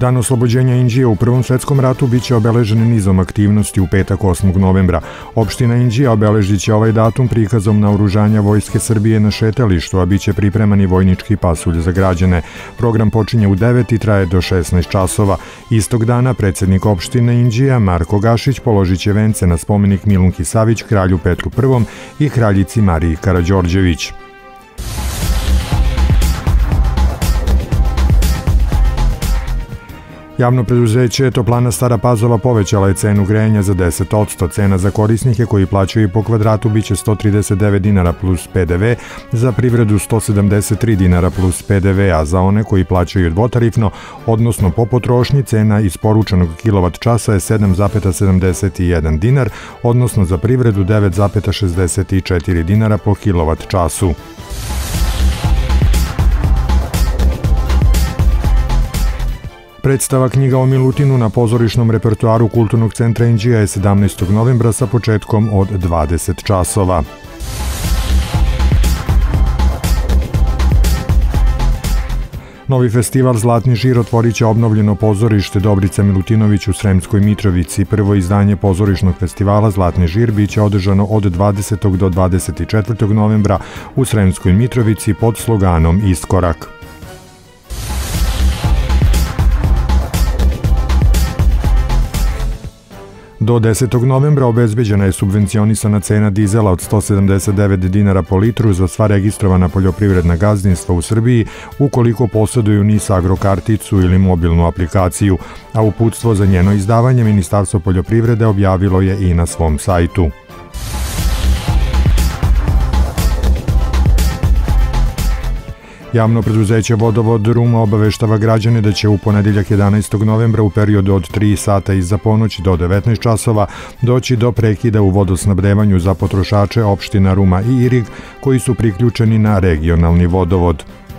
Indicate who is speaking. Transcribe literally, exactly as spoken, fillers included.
Speaker 1: Dan oslobođenja Inđije u Prvom svetskom ratu biće obeležen nizom aktivnosti u petak osmog novembra. Opština Inđija obeležit će ovaj datum prikazom naoružanja Vojske Srbije na šetalištu, a biće pripreman i vojnički pasulj za građane. Program počinje u devet i traje do šesnaest časova. Istog dana predsjednik opštine Inđija Marko Gašić položit će vence na spomenik Milunki Savić, kralju Petru Prvom i kraljici Mariji Karađorđević. Javno preduzeće Toplana Stara Pazova povećala je cenu grejanja za deset posto. Cena za korisnike koji plaćaju po kvadratu biće sto trideset devet dinara plus P D V, za privredu sto sedamdeset tri dinara plus P D V, a za one koji plaćaju dvotarifno, odnosno po potrošnji, cena isporučenog kilovat časa je sedam zarez sedamdeset jedan dinar, odnosno za privredu devet zarez šezdeset četiri dinara po kilovat času. Predstava Knjiga o Milutinu na pozorišnom repertoaru Kulturnog centra Inđija je sedamnaestog novembra sa početkom od dvadeset časova. Novi festival Zlatni žir otvorit će obnovljeno pozorište Dobrica Milutinović u Sremskoj Mitrovici. Prvo izdanje pozorišnog festivala Zlatni žir biće održano od dvadesetog do dvadeset četvrtog novembra u Sremskoj Mitrovici pod sloganom Iskorak. Do desetog novembra obezbeđena je subvencionisana cena dizela od sto sedamdeset devet dinara po litru za sva registrovana poljoprivredna gazdinstva u Srbiji ukoliko posjeduju NIS agrokarticu ili mobilnu aplikaciju, a uputstvo za njeno izdavanje Ministarstvo poljoprivrede objavilo je i na svom sajtu. Javno preduzeće Vodovod Ruma obaveštava građane da će u ponedeljak jedanaestog novembra u periodu od tri sata iza ponoći do devetnaest časova doći do prekida u vodosnabdevanju za potrošače opština Ruma i Irig koji su priključeni na regionalni vodovod.